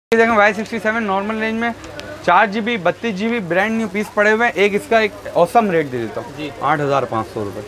देखें Y67 normal range में 4GB 32GB brand new piece पड़े हुए हैं। एक इसका एक औसम रेट दे देता हूँ 8,500 रुपये।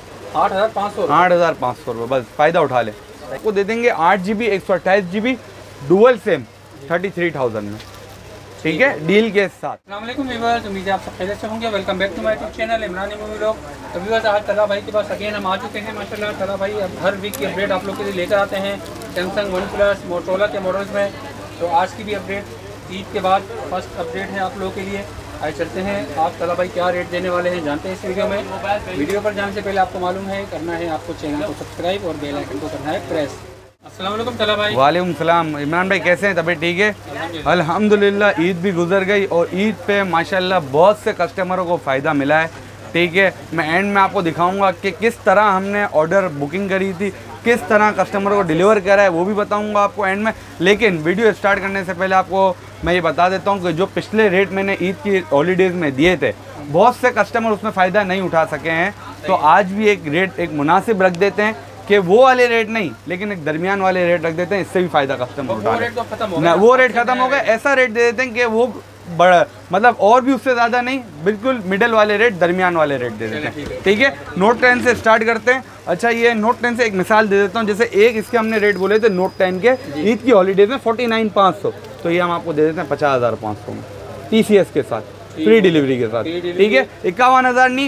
8,500 रुपये बस फ़ायदा उठा ले। आपको दे देंगे 8GB 128GB डुअल सिम 33,000 में, ठीक है, डील के साथ। अस्सलाम वालेकुम व्यूअर्स, उम्मीद है आप सब खैरियत से होंगे। Welcome back to my YouTube channel Imran movie vlog. तो व्यूअर्स, आज तला भाई के पास अगेन हम आ चुके हैं। माशाल्लाह तला भाई अब हर वीक की अपडेट आप लोग के लिए लेकर आते हैं सैमसंग, वन प्लस, मोटोरोला के मॉडल्स में। तो आज की भी अपडेट ईद के बाद फर्स्ट अपडेट है आप लोगों के लिए। आइए चलते हैं, आप तला भाई क्या रेट देने वाले हैं जानते हैं इस वीडियो में। वीडियो पर जाने से पहले आपको मालूम है करना है आपको चैनल को सब्सक्राइब और बेल आइकन को करना है प्रेस। अस्सलाम वालेकुम तला भाई। वालेकुम सलाम। इमरान भाई कैसे हैं, तबीयत ठीक है? अल्हम्दुलिल्लाह। ईद भी गुजर गई और ईद पे माशाल्लाह बहुत से कस्टमरों को फ़ायदा मिला है, ठीक है। मैं एंड में आपको दिखाऊंगा कि किस तरह हमने ऑर्डर बुकिंग करी थी, किस तरह कस्टमरों को डिलीवर करा है, वो भी बताऊंगा आपको एंड में। लेकिन वीडियो स्टार्ट करने से पहले आपको मैं ये बता देता हूँ कि जो पिछले रेट मैंने ईद की हॉलीडेज़ में दिए थे, बहुत से कस्टमर उसमें फ़ायदा नहीं उठा सके हैं। तो आज भी एक रेट एक मुनासिब रख देते हैं कि वो वाले रेट नहीं, लेकिन एक दरमियान वाले रेट रख देते हैं, इससे भी फ़ायदा कस्टमर उठा रहे हैं। वो रेट ख़त्म हो गया, ऐसा रेट दे देते हैं कि वो बड़ा मतलब और भी उससे ज़्यादा नहीं, बिल्कुल मिडल वाले रेट, दरमियान वाले रेट दे देते हैं, ठीक है। नोट 10 से स्टार्ट करते हैं। अच्छा, ये नोट 10 से एक मिसाल दे देता हूँ। जैसे एक इसके हमने रेट बोले थे नोट 10 के ईद की हॉलीडेज में 49,500, तो ये हम आपको दे देते हैं 50,500 में, TCS के साथ, फ्री डिलीवरी के साथ, ठीक है। 51,000 नहीं,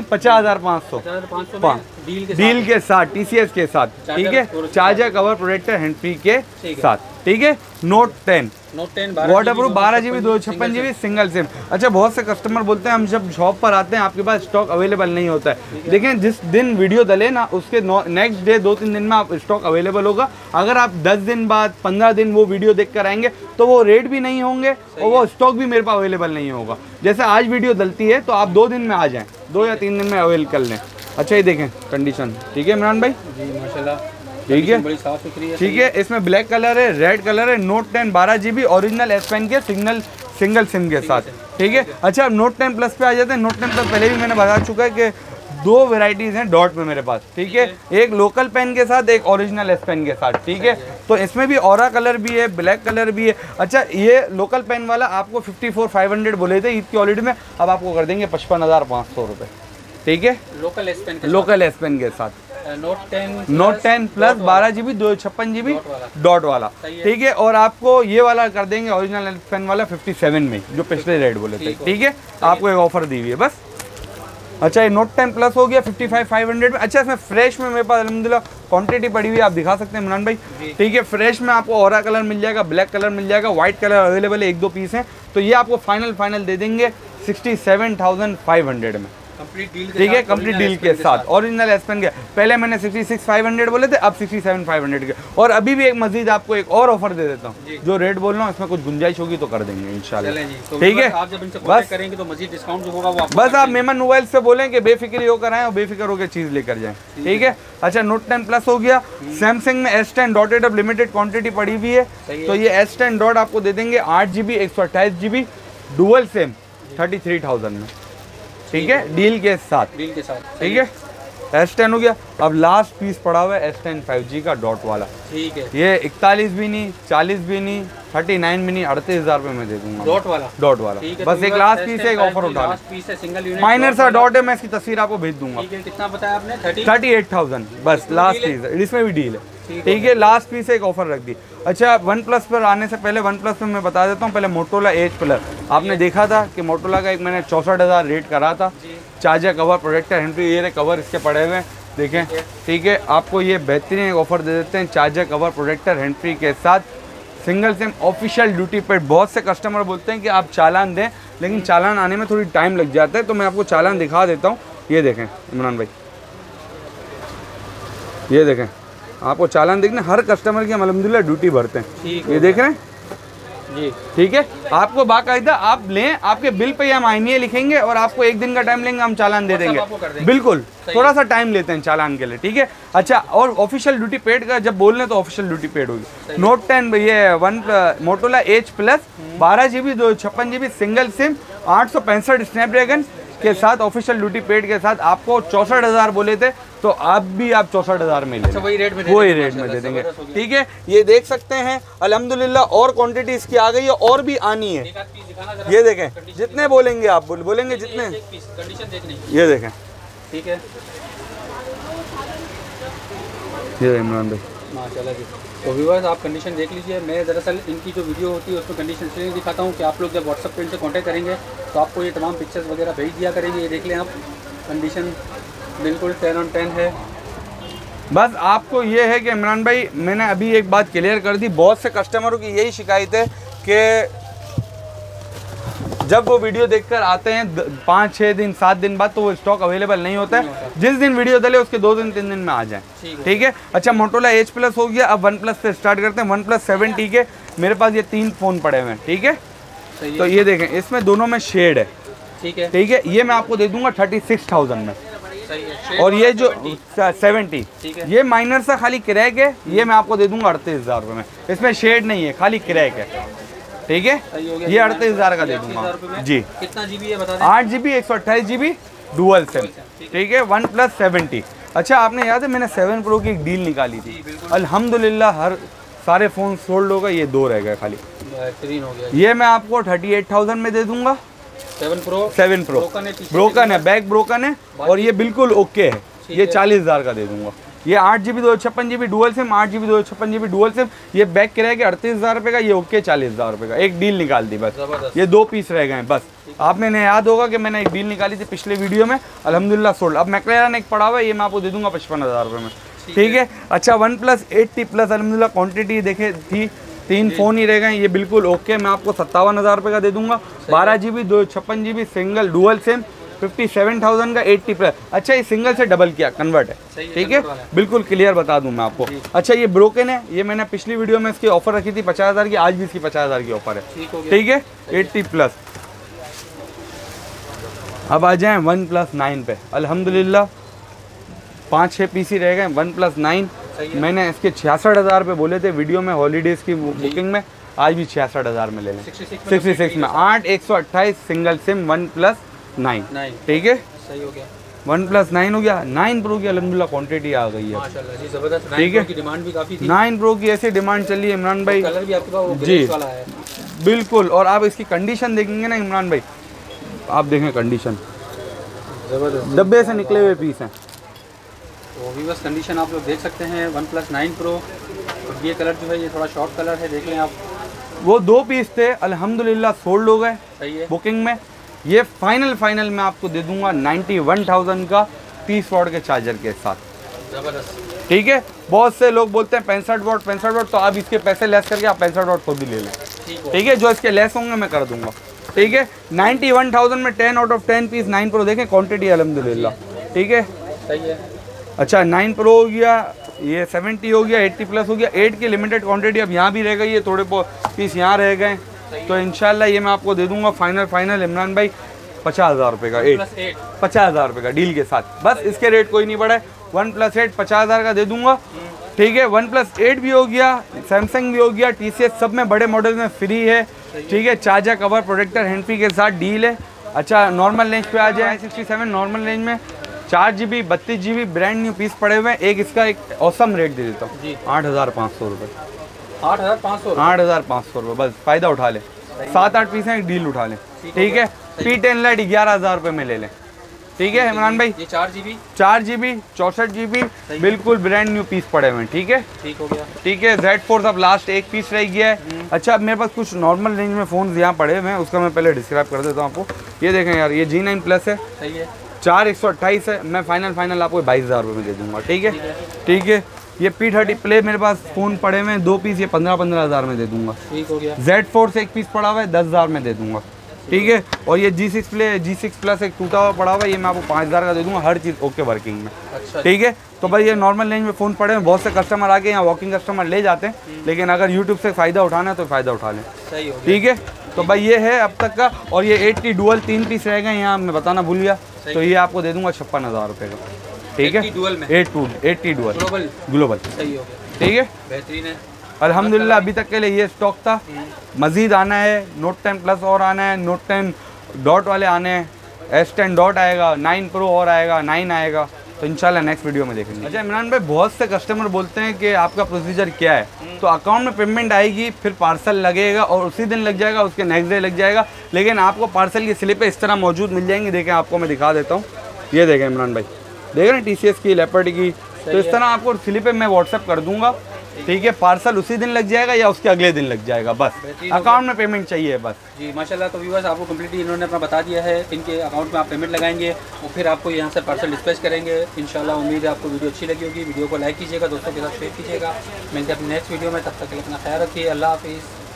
50,500 डील के साथ, TCS के साथ, ठीक है। Charger, cover, protector, hand free के साथ, ठीक है। Note 10 waterproof, 12GB 256GB single SIM. अच्छा, बहुत से कस्टमर बोलते हैं हम जब शॉप पर आते हैं आपके पास स्टॉक अवेलेबल नहीं होता है। देखें, जिस दिन वीडियो डले ना उसके नेक्स्ट डे 2-3 दिन में आप स्टॉक अवेलेबल होगा। अगर आप 10 दिन बाद 15 दिन वो वीडियो देख कर आएंगे तो वो रेट भी नहीं होंगे और वो स्टॉक भी मेरे पास अवेलेबल नहीं होगा। जैसे आज वीडियो डलती है तो आप 2 दिन में आ जाएँ, 2 या 3 दिन में अवेल कर लें। अच्छा, ये देखें कंडीशन, ठीक है इमरान भाई जी माशाल्लाह, ठीक है, बड़ी साफ सुथरी है, ठीक है। इसमें ब्लैक कलर है, रेड कलर है। Note 10 12GB original S pen के सिंगल सिम के साथ, ठीक है। अच्छा, अब नोट 10 प्लस पे आ जाते हैं। नोट 10 प्लस पहले भी मैंने बता चुका है कि 2 वेराइटीज़ हैं डॉट में मेरे पास, ठीक है। एक लोकल पेन के साथ, एक ओरिजिनल S पेन के साथ, ठीक है। तो इसमें भी ऑरा कलर भी है, ब्लैक कलर भी है। अच्छा, ये लोकल पेन वाला आपको 54,500 बोले थे ईद की हॉलीडे में, अब आपको कर देंगे 55,500 रुपये, ठीक है। लोकल S पेन के साथ note 10 plus 12GB 256GB dot वाला, ठीक है। और आपको ये वाला कर देंगे ओरिजिनल पेन वाला 57 में, जो पिछले रेट बोले थे, ठीक है। आपको एक ऑफर दी हुई है बस। अच्छा, ये नोट 10 प्लस हो गया 55,500 में। अच्छा, इसमें फ्रेश में मेरे पास अल्हम्दुलिल्लाह क्वांटिटी पड़ी हुई है, आप दिखा सकते हैं इमरान भाई, ठीक है। फ्रेश में आपको ऑरा कलर मिल जाएगा, ब्लैक कलर मिल जाएगा, व्हाइट कलर अवेलेबल है, 1-2 पीस हैं। तो ये आपको फाइनल दे देंगे 67,500 में, ठीक है, कंप्लीट डील के साथ ओरिजिनल S पेन के। पहले मैंने 66,500 बोले थे, अब 67,500 के। और अभी भी एक मजीद आपको एक और ऑफर दे देता हूँ, जो रेट बोल रहा हूँ इसमें कुछ गुंजाइश होगी तो कर देंगे इंशाल्लाह, ठीक है। आप जब इनसे कॉन्टैक्ट करेंगे तो मजीद डिस्काउंट जो होगा वो बस आप मेमन मोबाइल से बोलें कि बेफिक्री होकर आएँ और बेफिक्र होकर चीज़ लेकर जाएँ, ठीक है। अच्छा, नोट 10 प्लस हो गया। सैमसंग में S10 डॉटेड अब लिमिटेड क्वान्टिटी पड़ी हुई है, तो ये S10 डॉट आपको दे देंगे 8GB 128GB डुअल सिम 33,000 में, ठीक है, डील के साथ, ठीक है। S10 हो गया। अब लास्ट पीस पड़ा हुआ है S10 5G का डॉट वाला, ठीक है। ये 41 भी नहीं, 40 भी नहीं, 39 भी नहीं, 38,000 रुपये में दे दूंगा डॉट वाला। बस एक लास्ट पीस है, एक ऑफर उठा लें। माइनर सा डॉट है, मैं इसकी तस्वीर आपको भेज दूंगा। कितना बताया आपने? 38,000 बस लास्ट पीस है, इसमें भी डील है, ठीक है। लास्ट पीस एक ऑफर रख दी। अच्छा, वन प्लस पर आने से पहले वन प्लस में मैं बता देता हूँ, पहले मोटोरोला एज प्लस आपने देखा था कि मोटोरोला का एक मैंने 64,000 रेट करा था। Charger, cover, protector, hand free, ये रहे कवर इसके पड़े हुए हैं, देखें, ठीक है। आपको ये बेहतरीन एक ऑफर दे देते हैं, charger, cover, protector, hand free के साथ single SIM official duty paid. बहुत से कस्टमर बोलते हैं कि आप चालान दें, लेकिन चालान आने में थोड़ी टाइम लग जाता है, तो मैं आपको चालान दिखा देता हूँ। ये देखें इमरान भाई, ये देखें, आपको चालान देखना, हर कस्टमर की हम अल्हम्दुलिल्लाह ड्यूटी भरते हैं, ये देख रहे हैं जी, ठीक है। आपको बाकायदा आप लें, आपके बिल पे हम आईनीए लिखेंगे और आपको 1 दिन का टाइम लेंगे, हम चालान दे देंगे, बिल्कुल थोड़ा सा टाइम लेते हैं चालान के लिए, ठीक है। अच्छा, और ऑफिशियल ड्यूटी पेड का जब बोल रहे हैं तो ऑफिशियल ड्यूटी पेड होगी। नोट 10 ये Motorola edge plus 12GB 256GB single SIM 865 Snapdragon के साथ, ऑफिशियल ड्यूटी पेड के साथ आपको 64,000 बोले थे, तो आप भी आप 64,000 में ले, वही रेट में दे देंगे। ठीक है, ये देख सकते हैं अल्हम्दुलिल्लाह, और क्वांटिटी इसकी आ गई है और भी आनी है। ये देखें, जितने बोलेंगे आप बोलेंगे जितने, ये देखें। ठीक है, ये इमरान भाई माशाल्लाह जी। तो व्यूअर्स आप कंडीशन देख लीजिए। मैं दरअसल इनकी जो वीडियो होती है उसमें कंडीशन इसलिए दिखाता हूँ कि आप लोग जब व्हाट्सअप पे इनसे कॉन्टैक्ट करेंगे तो आपको ये तमाम पिक्चर्स वगैरह भेज दिया करेंगे। ये देख लें आप, कंडीशन बिल्कुल 10 on 10 है। बस आपको ये है कि इमरान भाई, मैंने अभी एक बात क्लियर कर दी, बहुत से कस्टमरों की यही शिकायत है कि जब वो वीडियो देखकर आते हैं 5, 6 दिन, 7 दिन बाद, तो वो स्टॉक अवेलेबल नहीं होता है। जिस दिन वीडियो डले उसके 2 दिन 3 दिन में आ जाए। ठीक है। अच्छा, मोटोरोला H Plus हो गया, अब OnePlus से स्टार्ट करते हैं। OnePlus 7T के मेरे पास ये 3 फ़ोन पड़े हुए हैं। ठीक है, तो ये देखें, इसमें दोनों में शेड है। ठीक है, ये मैं आपको दे दूंगा 36,000 में। और ये जो 70, ये माइनर सा खाली क्रैक है, ये मैं आपको दे दूंगा 38,000 रुपये में। इसमें शेड नहीं है, खाली क्रैक है। ठीक है, ये 38,000 का दे दूंगा जी। कितना जीबी है बता दें? 8 GB 128 GB डुअल सिम। ठीक है, OnePlus 7T। अच्छा, आपने याद है मैंने 7 Pro की एक डील निकाली थी, अल्हम्दुलिल्लाह हर सारे फ़ोन सोल्ड हो गए, ये 2 रह गए खाली। बेहतरीन हो गया। ये मैं आपको 38,000 में दे दूंगा। 7 Pro ब्रोकन है, बैक ब्रोकन है, और ये बिल्कुल ओके है। ये 40,000 का दे दूंगा। ये 8 GB 256 GB dual SIM, 8 GB 256 GB dual SIM, ये बैक किराए के 38,000 रुपये का, ये ओके 40,000 रुपये का। एक डील निकाल दी बस, ये 2 पीस रह गए बस। आप मैंने याद होगा कि मैंने एक डील निकाली थी पिछले वीडियो में, अल्हम्दुलिल्लाह सोल्ड। अब मैक्लेरन एक पड़ा हुआ है, ये मैं आपको दे दूंगा 55,000 रुपये में। ठीक है। अच्छा, OnePlus 8T Plus अल्हम्दुलिल्लाह क्वान्टिटी देखे थी, 3 फ़ोन ही रह गए, ये बिल्कुल ओके, मैं आपको 57,000 रुपये का दे दूंगा। 12 GB 256 GB single dual SIM, 57,000 का 8T Plus। अच्छा, ये सिंगल से डबल किया कन्वर्ट है। ठीक है, बिल्कुल क्लियर बता दूं मैं आपको। अच्छा, ये ब्रोकन है, ये मैंने पिछली वीडियो में इसकी ऑफर रखी थी 50,000 की, आज भी इसकी 50,000 की ऑफर है। ठीक है, 8T Plus। अब आ जाएं OnePlus 9 पे। अल्हम्दुलिल्लाह 5-6 पीस ही रह गए। OnePlus 9 मैंने इसके 66,000 रुपये बोले थे वीडियो में, हॉलीडेज़ की बुकिंग में, आज भी 66,000 में ले लें। 66 में 8 128 सिंगल सिम OnePlus 9। ठीक है, सही हो गया। OnePlus 9 हो गया। 9 Pro की अल्हम्दुलिल्लाह क्वांटिटी आ गई है माशाल्लाह जी, ज़बरदस्त। ठीक है, डिमांड भी काफ़ी थी। 9 Pro की ऐसी डिमांड चली है इमरान भाई, कलर भी आपके पास वो जी ग्रेस वाला है। बिल्कुल। और आप इसकी कंडीशन देखेंगे ना इमरान भाई, आप देखें कंडीशन, ज़बरदस्त डब्बे से निकले हुए पीस हैं। तो भी बस कंडीशन आप लोग देख सकते हैं। OnePlus 9 Pro, और ये कलर जो है ये थोड़ा शॉर्ट कलर है, देख लें आप। वो 2 पीस थे, अल्हम्दुलिल्लाह सोल्ड हो गए। सही है, बुकिंग में। ये फाइनल मैं आपको दे दूंगा 91,000 का 30 वॉट के चार्जर के साथ। ज़बरदस्त। ठीक है, बहुत से लोग बोलते हैं 65 वॉट, तो आप इसके पैसे लेस करके आप 65 वॉट खुद भी ले लें। ठीक है, जो इसके लेस होंगे मैं कर दूंगा। ठीक है, 91,000 में 10 out of 10 पीस 9 Pro देखें, क्वांटिटी अल्हम्दुलिल्लाह। ठीक है, सही है। अच्छा, 9 Pro हो गया, ये 70 हो गया, 80 Plus हो गया। 8 की लिमिटेड क्वांटिटी अब यहाँ भी रह गई है, थोड़े पीस यहाँ रह गए, तो इंशाल्लाह ये मैं आपको दे दूंगा फाइनल इमरान भाई 50,000 रुपये का। 50,000 रुपये का डील के साथ, बस इसके रेट कोई नहीं बढ़ा है। OnePlus 8 50,000 का दे दूंगा। ठीक है, OnePlus 8 भी हो गया, सैमसंग भी हो गया, TCS सब में बड़े मॉडल में फ्री है। ठीक है, charger cover protector hand free के साथ डील है। अच्छा, नॉर्मल रेंज पे आ जाए 67 नॉर्मल रेंज में 4 GB 32 GB brand new piece पड़े हुए हैं। एक इसका एक औसम रेट दे देता हूँ, 8,500 रुपये। 8,500 रुपये, बस फ़ायदा उठा लें। 7-8 पीस हैं, एक डील उठा लें। ठीक है, P10 Lite 11,000 रुपये में ले लें। ठीक है इमरान भाई, ये 4 GB 64 GB बिल्कुल ब्रांड न्यू पीस पड़े हुए हैं। ठीक है, ठीक हो गया। ठीक है, Z4 अब लास्ट एक पीस रह गया है। अच्छा, अब मेरे पास कुछ नॉर्मल रेंज में फ़ोन यहाँ पड़े हुए हैं, उसका मैं पहले डिस्क्राइब कर देता हूँ आपको। ये देखें यार, ये G9 Plus है, सही है, 4 128 है। मैं फाइनल आपको 22,000 रुपये में दे दूँगा। ठीक है, ठीक है। ये P30 Play मेरे पास फ़ोन पड़े हुए हैं 2 पीस, ये 15,000 में दे दूँगा। ठीक हो गया। Z4 से एक पीस पड़ा हुआ है, 10,000 में दे दूँगा। ठीक है, और ये G6 Plus एक टूटा हुआ पड़ा हुआ है, ये मैं आपको 5,000 का दे दूँगा, हर चीज़ ओके वर्किंग में। अच्छा, ठीक है, तो भाई ये नॉर्मल रेंज में फ़ोन पड़े हैं। बहुत से कस्टमर आके यहाँ वॉकिंग कस्टमर ले जाते हैं, लेकिन अगर यूट्यूब से फ़ायदा उठाना है तो फ़ायदा उठा लें। सही हो गया। ठीक है, तो भाई ये है अब तक का। और ये 80 डुअल 3 पीस रह गए यहाँ, मैं बताना भूल गया, तो ये आपको दे दूँगा 56,000 रुपये का। ठीक है, 80 डुअल ग्लोबल। सही हो गया, ठीक है, बेहतरीन है। अल्हम्दुलिल्लाह अभी तक के लिए ये स्टॉक था। मज़ीद आना है, Note 10 Plus और आना है, Note 10 डॉट वाले आने हैं। S10 डॉट आएगा, 9 प्रो और आएगा, 9 आएगा, तो इंशाल्लाह नेक्स्ट वीडियो में देखेंगे। अच्छा इमरान भाई, बहुत से कस्टमर बोलते हैं कि आपका प्रोसीजर क्या है, तो अकाउंट में पेमेंट आएगी, फिर पार्सल लगेगा और उसी दिन लग जाएगा, उसके नेक्स्ट डे लग जाएगा, लेकिन आपको पार्सल की स्लिपें इस तरह मौजूद मिल जाएंगी। देखें, आपको मैं दिखा देता हूँ, ये देखें इमरान भाई, देख रहे हैं TCS की, लेपर्ड की, तो इस तरह आपको स्लिपें मैं व्हाट्सअप कर दूंगा, ठीक है। पार्सल उसी दिन लग जाएगा या उसके अगले दिन लग जाएगा, बस अकाउंट में पेमेंट चाहिए बस। जी माशाल्लाह। तो व्यूअर्स, आपको कम्प्लीटली इन्होंने अपना बता दिया है, इनके अकाउंट में आप पेमेंट लगाएंगे और फिर आपको यहाँ से पार्सल डिस्पैच करेंगे इंशाल्लाह। उम्मीद है आपको वीडियो अच्छी लगी होगी। वीडियो को लाइक कीजिएगा, दोस्तों के साथ शेयर कीजिएगा। मिलते हैं अपनी नेक्स्ट वीडियो में, तब तक के लिए अपना ख्याल रखिए। अल्लाह हाफिज़।